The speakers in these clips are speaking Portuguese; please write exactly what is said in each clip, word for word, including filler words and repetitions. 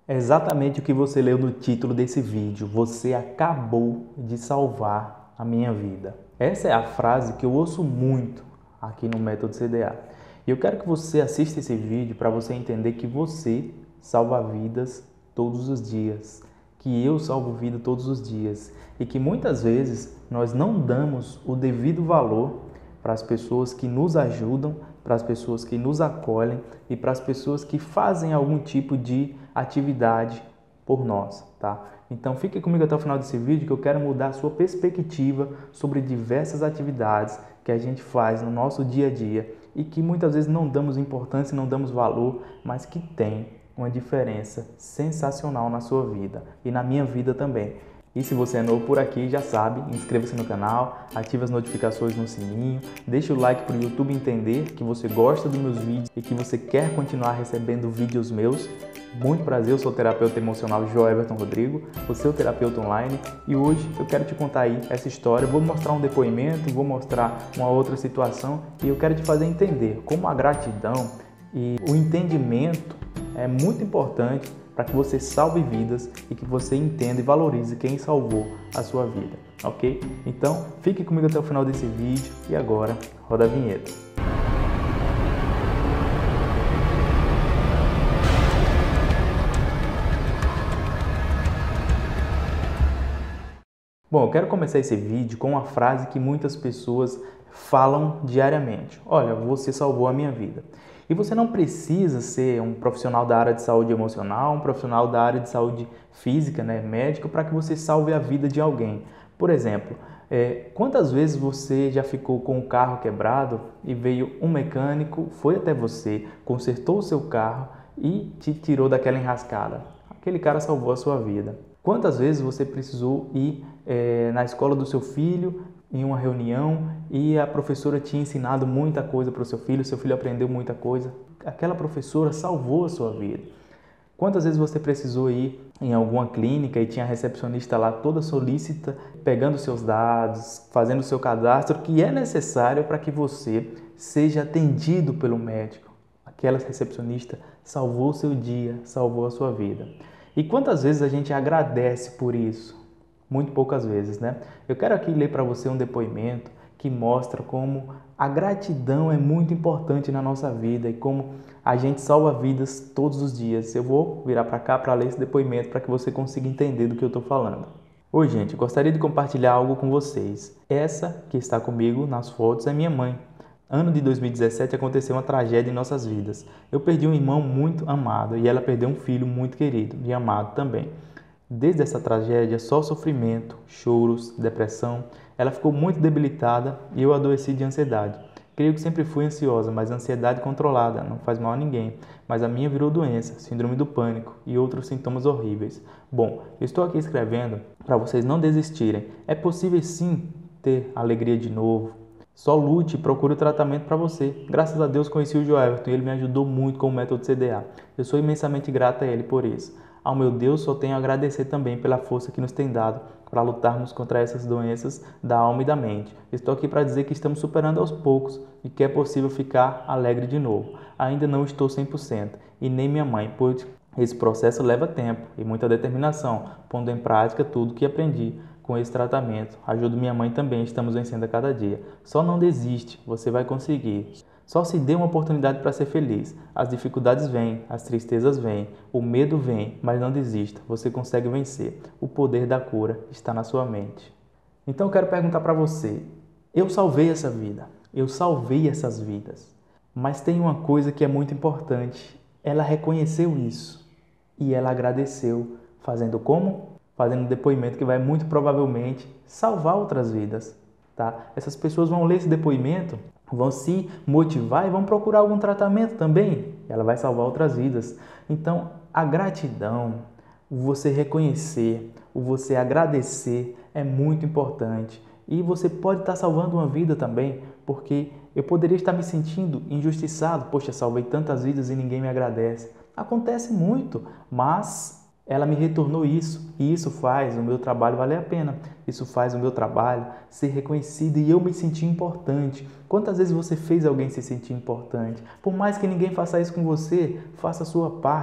É exatamente o que você leu no título desse vídeo. Você acabou de salvar a minha vida. Essa é a frase que eu ouço muito aqui no Método C D A. E eu quero que você assista esse vídeo para você entender que você salva vidas todos os dias, que eu salvo vida todos os dias e que muitas vezes nós não damos o devido valor para as pessoas que nos ajudam, para as pessoas que nos acolhem e para as pessoas que fazem algum tipo de atividade por nós, tá? Então fique comigo até o final desse vídeo que eu quero mudar a sua perspectiva sobre diversas atividades que a gente faz no nosso dia a dia e que muitas vezes não damos importância, não damos valor, mas que tem uma diferença sensacional na sua vida e na minha vida também. E se você é novo por aqui, já sabe, inscreva-se no canal, ative as notificações no sininho, deixe o like para o YouTube entender que você gosta dos meus vídeos e que você quer continuar recebendo vídeos meus. Muito prazer, eu sou o terapeuta emocional João Everton Rodrigo, o seu terapeuta online, e hoje eu quero te contar aí essa história, vou mostrar um depoimento, vou mostrar uma outra situação e eu quero te fazer entender como a gratidão e o entendimento é muito importante para que você salve vidas e que você entenda e valorize quem salvou a sua vida, ok? Então, fique comigo até o final desse vídeo e agora, roda a vinheta. Bom, eu quero começar esse vídeo com uma frase que muitas pessoas falam diariamente. Olha, você salvou a minha vida. E você não precisa ser um profissional da área de saúde emocional, um profissional da área de saúde física, né, médico, para que você salve a vida de alguém. Por exemplo, é, quantas vezes você já ficou com o carro quebrado e veio um mecânico, foi até você, consertou o seu carro e te tirou daquela enrascada? Aquele cara salvou a sua vida. Quantas vezes você precisou ir é, na escola do seu filho, em uma reunião, e a professora tinha ensinado muita coisa para o seu filho, seu filho aprendeu muita coisa? Aquela professora salvou a sua vida. Quantas vezes você precisou ir em alguma clínica e tinha a recepcionista lá toda solícita, pegando seus dados, fazendo o seu cadastro, que é necessário para que você seja atendido pelo médico? Aquela recepcionista salvou o seu dia, salvou a sua vida. E quantas vezes a gente agradece por isso? Muito poucas vezes, né? Eu quero aqui ler para você um depoimento que mostra como a gratidão é muito importante na nossa vida e como a gente salva vidas todos os dias. Eu vou virar para cá para ler esse depoimento para que você consiga entender do que eu estou falando. Oi, gente, eu gostaria de compartilhar algo com vocês. Essa que está comigo nas fotos é minha mãe. Ano de dois mil e dezessete aconteceu uma tragédia em nossas vidas. Eu perdi um irmão muito amado e ela perdeu um filho muito querido e amado também. Desde essa tragédia, só sofrimento, choros, depressão. Ela ficou muito debilitada e eu adoeci de ansiedade. Creio que sempre fui ansiosa, mas ansiedade controlada não faz mal a ninguém. Mas a minha virou doença, síndrome do pânico e outros sintomas horríveis. Bom, eu estou aqui escrevendo para vocês não desistirem. É possível sim ter alegria de novo. Só lute e procure o tratamento para você. Graças a Deus conheci o João Everton e ele me ajudou muito com o método C D A. Eu sou imensamente grata a ele por isso. Ao meu Deus, só tenho a agradecer também pela força que nos tem dado para lutarmos contra essas doenças da alma e da mente. Estou aqui para dizer que estamos superando aos poucos e que é possível ficar alegre de novo. Ainda não estou cem por cento e nem minha mãe, pois esse processo leva tempo e muita determinação, pondo em prática tudo que aprendi com esse tratamento. Ajudo minha mãe também, estamos vencendo a cada dia. Só não desiste, você vai conseguir. Só se dê uma oportunidade para ser feliz. As dificuldades vêm, as tristezas vêm, o medo vem, mas não desista, você consegue vencer. O poder da cura está na sua mente. Então eu quero perguntar para você, eu salvei essa vida, eu salvei essas vidas, mas tem uma coisa que é muito importante, ela reconheceu isso e ela agradeceu, fazendo como? Fazendo um depoimento que vai muito provavelmente salvar outras vidas. Tá? Essas pessoas vão ler esse depoimento, vão se motivar e vão procurar algum tratamento também. Ela vai salvar outras vidas. Então, a gratidão, o você reconhecer, o você agradecer é muito importante. E você pode estar salvando uma vida também, porque eu poderia estar me sentindo injustiçado. Poxa, salvei tantas vidas e ninguém me agradece. Acontece muito, mas ela me retornou isso e isso faz o meu trabalho valer a pena. Isso faz o meu trabalho ser reconhecido e eu me sentir importante. Quantas vezes você fez alguém se sentir importante? Por mais que ninguém faça isso com você, faça a sua parte.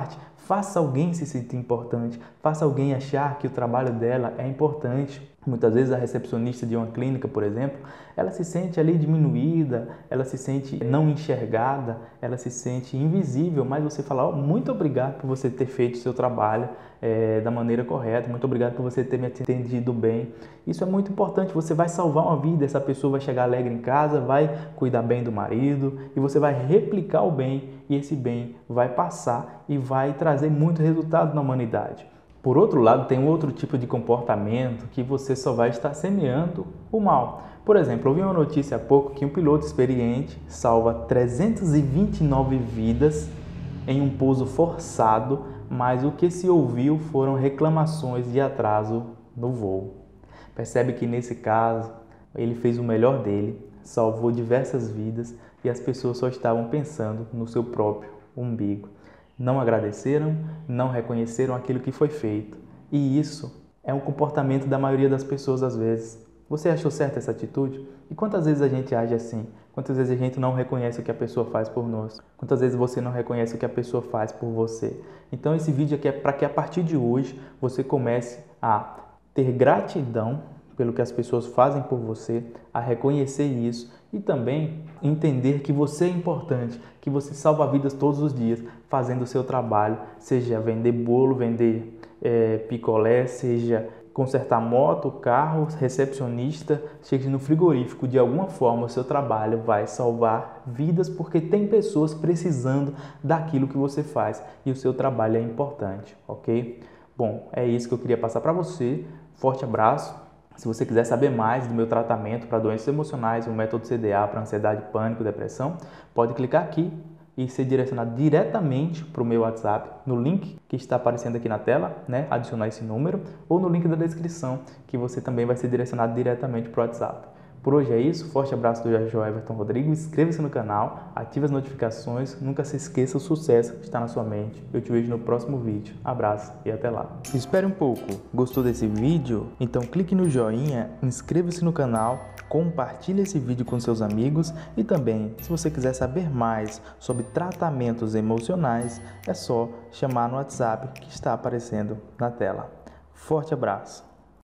Faça alguém se sentir importante, faça alguém achar que o trabalho dela é importante. Muitas vezes a recepcionista de uma clínica, por exemplo, ela se sente ali diminuída, ela se sente não enxergada, ela se sente invisível, mas você fala, oh, muito obrigado por você ter feito o seu trabalho é, da maneira correta, muito obrigado por você ter me atendido bem. Isso é muito importante, você vai salvar uma vida, essa pessoa vai chegar alegre em casa, vai cuidar bem do marido e você vai replicar o bem e esse bem vai passar e vai trazer muito resultado na humanidade. Por outro lado, tem outro tipo de comportamento que você só vai estar semeando o mal. Por exemplo, eu vi uma notícia há pouco que um piloto experiente salva trezentas e vinte e nove vidas em um pouso forçado, mas o que se ouviu foram reclamações de atraso no voo. Percebe que nesse caso, ele fez o melhor dele, salvou diversas vidas e as pessoas só estavam pensando no seu próprio umbigo. Não agradeceram, não reconheceram aquilo que foi feito. E isso é um comportamento da maioria das pessoas às vezes. Você achou certa essa atitude? E quantas vezes a gente age assim? Quantas vezes a gente não reconhece o que a pessoa faz por nós? Quantas vezes você não reconhece o que a pessoa faz por você? Então esse vídeo aqui é para que a partir de hoje você comece a ter gratidão pelo que as pessoas fazem por você, a reconhecer isso e também entender que você é importante, que você salva vidas todos os dias fazendo o seu trabalho, seja vender bolo, vender é, picolé, seja consertar moto, carro, recepcionista, seja no frigorífico. De alguma forma o seu trabalho vai salvar vidas porque tem pessoas precisando daquilo que você faz e o seu trabalho é importante, ok? Bom, é isso que eu queria passar para você. Forte abraço. Se você quiser saber mais do meu tratamento para doenças emocionais, o método C D A para ansiedade, pânico, depressão, pode clicar aqui e ser direcionado diretamente para o meu WhatsApp, no link que está aparecendo aqui na tela, né? Adicionar esse número, ou no link da descrição, que você também vai ser direcionado diretamente para o WhatsApp. Por hoje é isso, forte abraço do Jorge Everton Rodrigues, inscreva-se no canal, ative as notificações, nunca se esqueça o sucesso que está na sua mente. Eu te vejo no próximo vídeo. Abraço e até lá. Espere um pouco, gostou desse vídeo? Então clique no joinha, inscreva-se no canal, compartilhe esse vídeo com seus amigos e também, se você quiser saber mais sobre tratamentos emocionais, é só chamar no WhatsApp que está aparecendo na tela. Forte abraço!